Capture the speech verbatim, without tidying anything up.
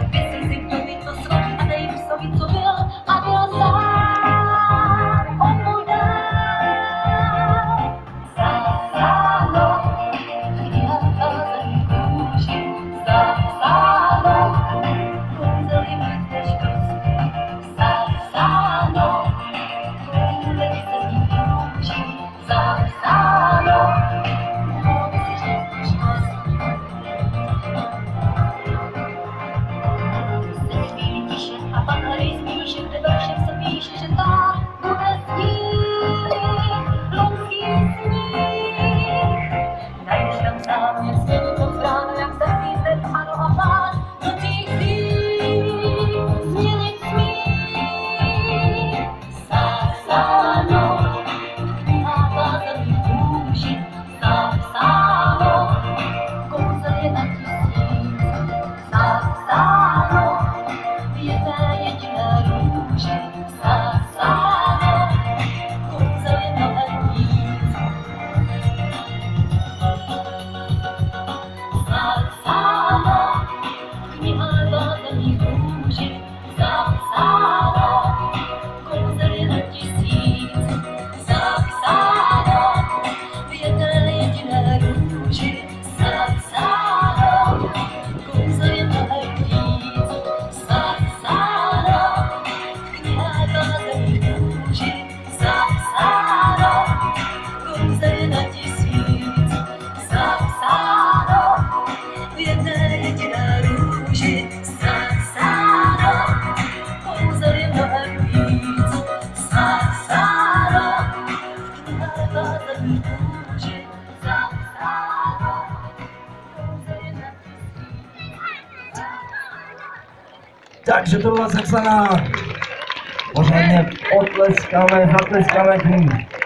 Myslí si, kdo ví, co jsou, a nejím co ví, co byl, a byl sám, on mu dál. Zapsáno, kniha házený kůži, zapsáno, kouzeli mít než dost. Zapsáno, kouzeli se z ní kůží, zapsáno, mohl by si říct než dost. A pak hledej spíše, kde ve všem se píše, že ta bude sníh, loňský sníh. Najdeš tam záměr směnit moc ráno, jak zavízet, ano a plán, do těch dní změnit smích. Zapsáno, v knihách vázaných kůži, zapsáno, kouzel je na tisíc, zapsáno, v jedné jediné růži, zapsáno, kouzel je mnohem víc. Zapsáno, v knihách vázaných kůži, zapsáno, kouzel je na tisíc. Zapsáno, v jedné jediné růži, zapsáno, kouzel je mnohem víc. Zapsáno, v knihách vázaných kůži, zapsáno, kouzel je na tisíc. Zapsáno, v jedné jediné růži, zapsáno, kouzel je mnohem víc. Zapsáno, v knihách vázaných kůži, zapsáno, kouzel je na tisíc. Takže to byla sepsaná. Pořádně potleskáme, zatleskáme k ní.